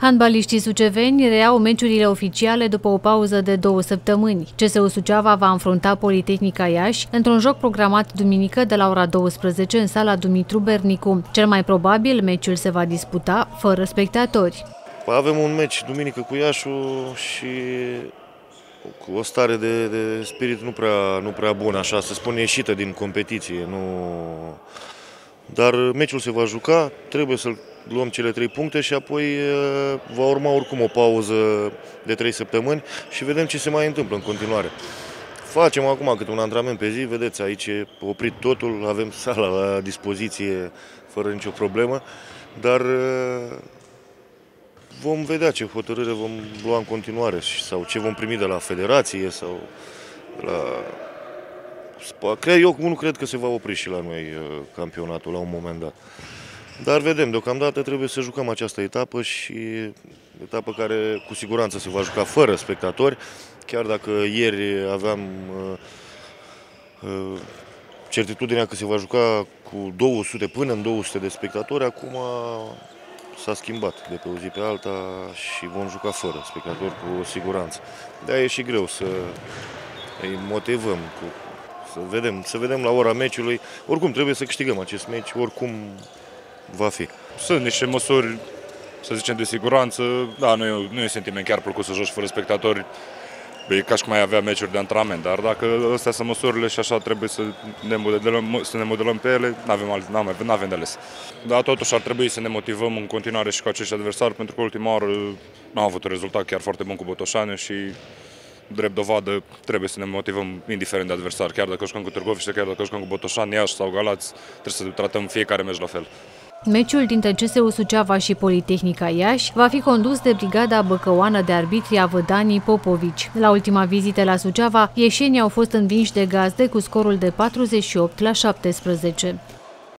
Handbaliștii suceveni reiau meciurile oficiale după o pauză de 2 săptămâni. CSU Suceava va înfrunta Politehnica Iași într-un joc programat duminică de la ora 12 în sala Dumitru Bernicu. Cel mai probabil, meciul se va disputa fără spectatori. Avem un meci duminică cu Iașul și cu o stare de spirit nu prea bună, așa să spun, ieșită din competiție. Dar meciul se va juca, trebuie să luăm cele 3 puncte și apoi va urma oricum o pauză de 3 săptămâni și vedem ce se mai întâmplă în continuare. Facem acum câte un antrenament pe zi, vedeți, aici e oprit totul, avem sala la dispoziție fără nicio problemă, dar vom vedea ce hotărâre vom lua în continuare sau ce vom primi de la federație sau de la... Eu nu cred că se va opri și la noi campionatul la un moment dat. Dar vedem, deocamdată trebuie să jucăm această etapă și etapă care cu siguranță se va juca fără spectatori, chiar dacă ieri aveam certitudinea că se va juca cu 200 până în 200 de spectatori, acum s-a schimbat de pe o zi pe alta și vom juca fără spectatori cu siguranță. De-aia e și greu să îi motivăm, să vedem la ora meciului. Oricum trebuie să câștigăm acest meci, oricum va fi. Sunt niște măsuri, să zicem, de siguranță. Da, nu e sentiment chiar plăcut să joci fără spectatori. E ca și cum ai avea meciuri de antrenament, dar dacă astea sunt măsurile și așa trebuie să ne modelăm pe ele, n-avem de ales. Dar totuși ar trebui să ne motivăm în continuare și cu acești adversari, pentru că ultima oară n-am avut un rezultat chiar foarte bun cu Botoșani și drept dovadă trebuie să ne motivăm indiferent de adversari, chiar dacă jucăm cu Târgoviște, chiar dacă jucăm cu Botoșani, Iași sau Galați, trebuie să tratăm fiecare meci la fel. Meciul dintre CSU Suceava și Politehnica Iași va fi condus de brigada băcăuană de arbitri a Vădanii Popovici. La ultima vizită la Suceava, ieșenii au fost învinși de gazde cu scorul de 48-17.